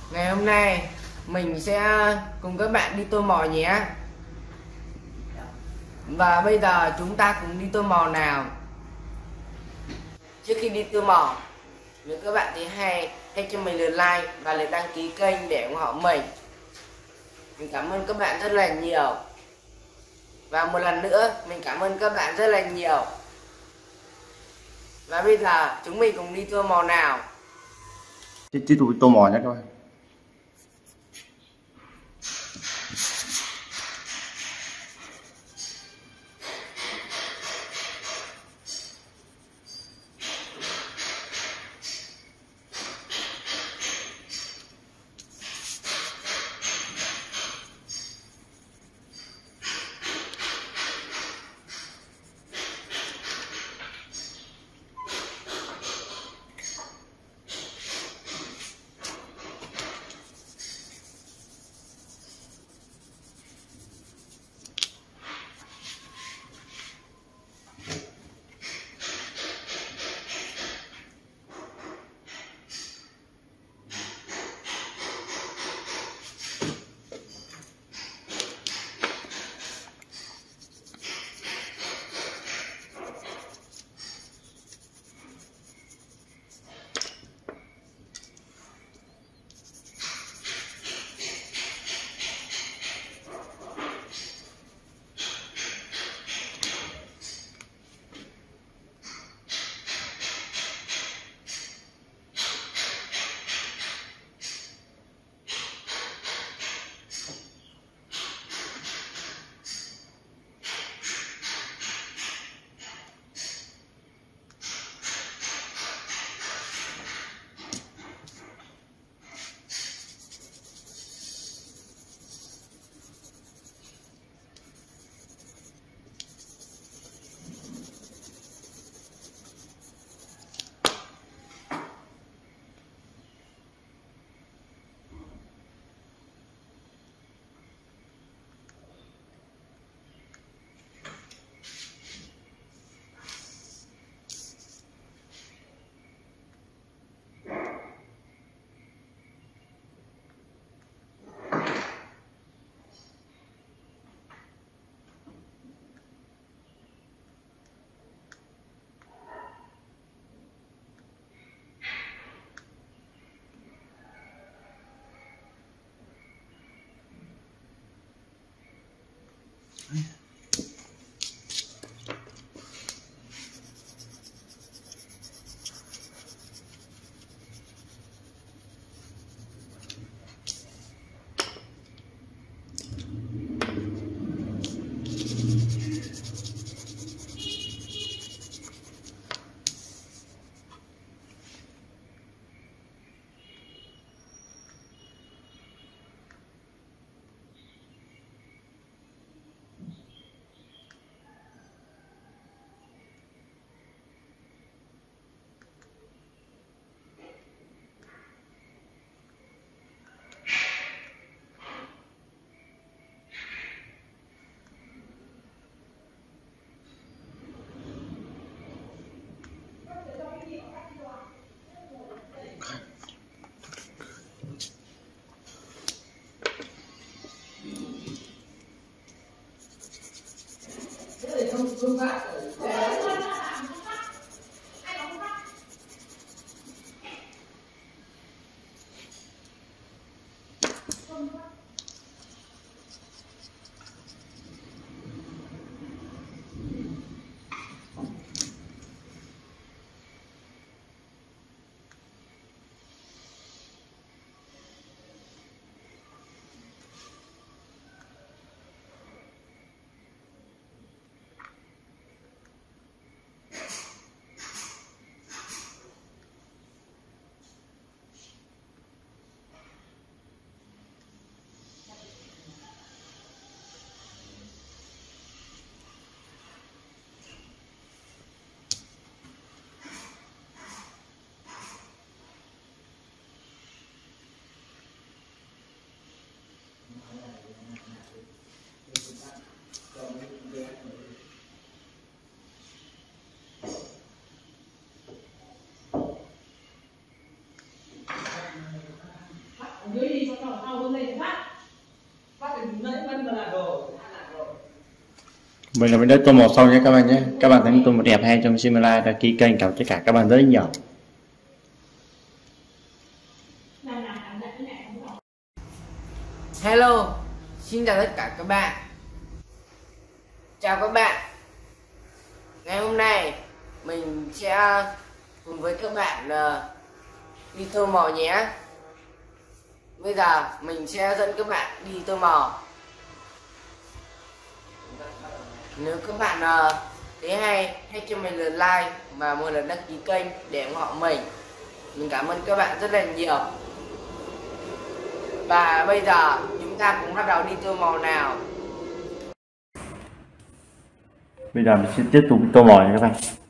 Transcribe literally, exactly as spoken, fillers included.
Ngày hôm nay mình sẽ cùng các bạn đi tô mò nhé. Và bây giờ chúng ta cùng đi tô mò nào. Trước khi đi tô mò, nếu các bạn thấy hay, hãy cho mình lượt like và lượt đăng ký kênh để ủng hộ mình. Mình cảm ơn các bạn rất là nhiều. Và một lần nữa, mình cảm ơn các bạn rất là nhiều. Và bây giờ chúng mình cùng đi tô mò nào. Tiếp tục tô mò nhé các bạn. dưới đi cho nó sau vươn lên phát phát thì nãy vân là đồ Mình là mình đã tô màu xong nhé các bạn nhé. Các bạn thấy tô màu đẹp hay trong Simulai đăng ký kênh cảm ơn tất cả các bạn rất nhiều. Hello, xin chào tất cả các bạn. Chào các bạn. Ngày hôm nay mình sẽ cùng với các bạn uh, đi tô màu nhé. Bây giờ mình sẽ dẫn các bạn đi tô màu. Nếu các bạn uh, thấy hay, hãy cho mình lượt like và một lần đăng ký kênh để ủng hộ mình. Mình cảm ơn các bạn rất là nhiều. Và bây giờ chúng ta cũng bắt đầu đi tô màu nào. Bây giờ mình sẽ tiếp tục tô màu nha các bạn.